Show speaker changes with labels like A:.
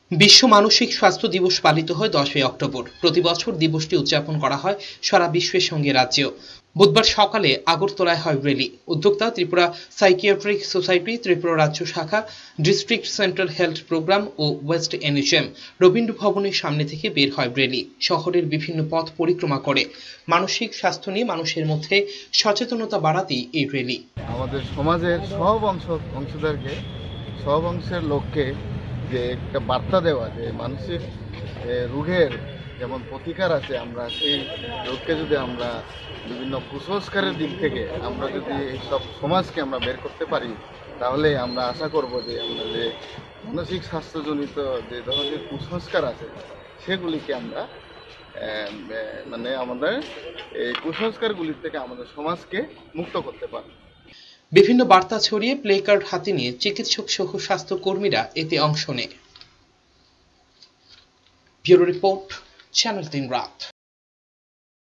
A: বিশ্ব মানসিক স্বাস্থ্য দিবস পালিত হয় 10ই অক্টোবর। প্রতি বছর দিবসটি উদযাপন করা হয় সারা বিশ্বের সঙ্গে রাজ্যেও। বুধবার সকালে আগরতলায় হয় র্যালি। উদ্যোক্তা ত্রিপুরা সাইকিয়াট্রিক সোসাইটি, ত্রিপুরা রাজ্য শাখা, ডিস্ট্রিক্ট সেন্ট্রাল হেলথ প্রোগ্রাম ও ওয়েস্ট এনএচএম। রবীন্দ্র ভবনের সামনে থেকে বের হয় র্যালি। শহরের বিভিন্ন পথ পরিক্রমা করে মানসিক স্বাস্থ্য নিয়ে মানুষের মধ্যে সচেতনতা বাড়াতেই এই র্যালি।
B: আমাদের সমাজের সব অংশীদারকে, সব অংশের লোককে যে একটা বার্তা দেওয়া যে মানসিক রোগের যেমন প্রতিকার আছে, আমরা সেই রোগকে যদি আমরা বিভিন্ন কুসংস্কারের দিক থেকে আমরা যদি সব সমাজকে আমরা বের করতে পারি, তাহলে আমরা আশা করব যে আমরা যে মানসিক স্বাস্থ্যজনিত যে ধরনের কুসংস্কার আছে সেগুলিকে আমরা আমাদের এই কুসংস্কারগুলির থেকে আমাদের সমাজকে মুক্ত করতে পারব।
A: বিভিন্ন বার্তা ছড়িয়ে প্লে কার্ড হাতে নিয়ে চিকিৎসক সহ স্বাস্থ্য কর্মীরা এতে অংশ নেয়। ব্যুরো রিপোর্ট, চ্যানেল 3 রাত।